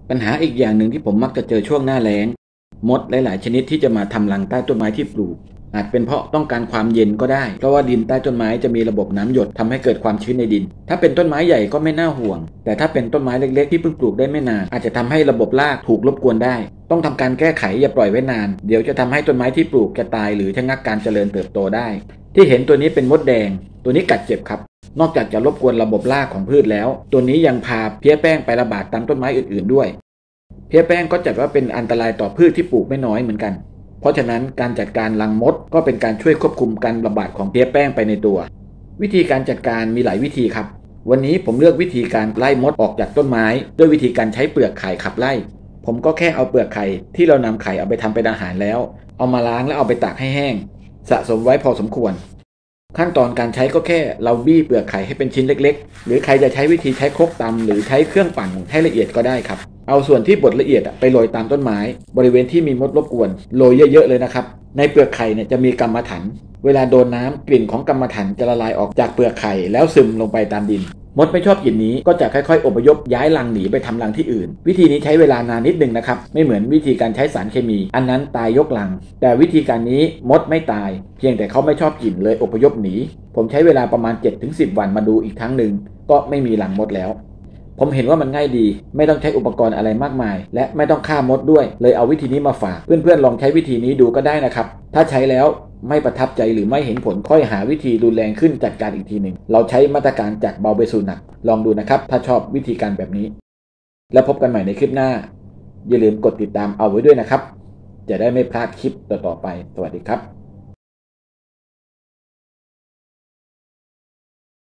ปัญหาอีกอย่างหนึ่งที่ผมมักจะเจอช่วงหน้าแล้งมดหลายๆชนิดที่จะมาทำรังใต้ต้นไม้ที่ปลูกอาจเป็นเพราะต้องการความเย็นก็ได้เพราะว่าดินใต้ต้นไม้จะมีระบบน้ำหยดทำให้เกิดความชื้นในดินถ้าเป็นต้นไม้ใหญ่ก็ไม่น่าห่วงแต่ถ้าเป็นต้นไม้เล็กๆที่เพิ่งปลูกได้ไม่นานอาจจะทำให้ระบบรากถูกรบกวนได้ต้องทำการแก้ไขอย่าปล่อยไว้นานเดี๋ยวจะทำให้ต้นไม้ที่ปลูกจะตายหรือชะงักการเจริญเติบโตได้ที่เห็นตัวนี้เป็นมดแดงตัวนี้กัดเจ็บครับนอกจากจะรบกวนระบบรากของพืชแล้วตัวนี้ยังพาเพี้ยแป้งไประบาดตามต้นไม้อื่นๆด้วยเพี้ยแป้งก็จัดว่าเป็นอันตรายต่อพืชที่ปลูกไม่น้อยเหมือนกันเพราะฉะนั้นการจัดการรังมดก็เป็นการช่วยควบคุมการระบาดของเพี้ยแป้งไปในตัววิธีการจัดการมีหลายวิธีครับวันนี้ผมเลือกวิธีการไล่มดออกจากต้นไม้ด้วยวิธีการใช้เปลือกไข่ขับไล่ผมก็แค่เอาเปลือกไข่ที่เรานำไข่เอาไปทำเป็นอาหารแล้วเอามาล้างแล้วเอาไปตากให้แห้งสะสมไว้พอสมควรขั้นตอนการใช้ก็แค่เราบี้เปลือกไข่ให้เป็นชิ้นเล็กๆหรือใครจะใช้วิธีใช้ครกตำหรือใช้เครื่องปั่นให้ละเอียดก็ได้ครับเอาส่วนที่บดละเอียดไปโรยตามต้นไม้บริเวณที่มีมดรบกวนโรยเยอะๆเลยนะครับในเปลือกไข่เนี่ยจะมีกรรมฐานเวลาโดนน้ำกลิ่นของกรรมฐานจะละลายออกจากเปลือกไข่แล้วซึมลงไปตามดินมดไม่ชอบกลิ่นนี้ก็จะค่อยๆอพยพย้ายรังหนีไปทำรังที่อื่นวิธีนี้ใช้เวลานานนิดนึงนะครับไม่เหมือนวิธีการใช้สารเคมีอันนั้นตายยกรังแต่วิธีการนี้มดไม่ตายเพียงแต่เขาไม่ชอบกลิ่นเลยอพยพหนีผมใช้เวลาประมาณ 7-10 วันมาดูอีกครั้งหนึ่งก็ไม่มีรังมดแล้วผมเห็นว่ามันง่ายดีไม่ต้องใช้อุปกรณ์อะไรมากมายและไม่ต้องฆ่ามดด้วยเลยเอาวิธีนี้มาฝากเพื่อนๆลองใช้วิธีนี้ดูก็ได้นะครับถ้าใช้แล้วไม่ประทับใจหรือไม่เห็นผลค่อยหาวิธีรุนแรงขึ้นจัดการอีกทีหนึ่งเราใช้มาตรการจากเบาไปสู่หนักลองดูนะครับถ้าชอบวิธีการแบบนี้แล้วพบกันใหม่ในคลิปหน้าอย่าลืมกดติดตามเอาไว้ด้วยนะครับจะได้ไม่พลาดคลิปต่อๆไปสวัสดีครับ